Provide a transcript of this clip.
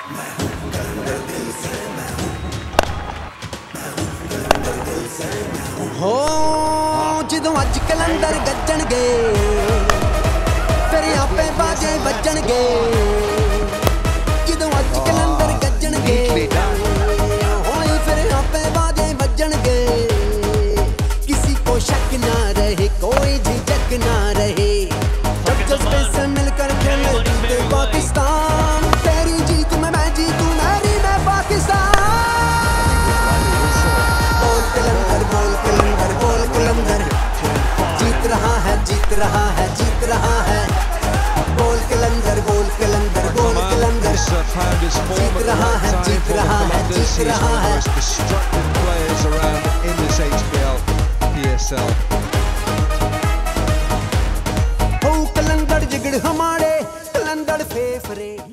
हो ਜਦੋਂ ਅੱਜ ਕਲੰਦਰ ਗੱਜਣਗੇ ਫਿਰ ਆਪੇ ਬਾਜੇ ਵੱਜਣਗੇ ਜਦੋਂ ਅੱਜ ਕਲੰਦਰ ਗੱਜਣਗੇ ਹੋਏ ਫਿਰ ਆਪੇ ਬਾਜੇ ਵੱਜਣਗੇ किसी को शक ना रहे कोई झिझक ना रहे जब जज्बे से मिलकर खेले जीते पाकिस्तान तेरी जीत में मैं जीतूं मेरी मैं पाकिस्तान बोल कलंदर बोल कलंदर बोल कलंदर जीत रहा है जीत रहा है जीत रहा है बोल कलंदर बोल कलंदर बोल कलंदर जीत रहा है जीत रहा है जीत रहा है destructive players around in this HBL PSL हो कलंदर जिगड़ हमारे कलंदर फेफरे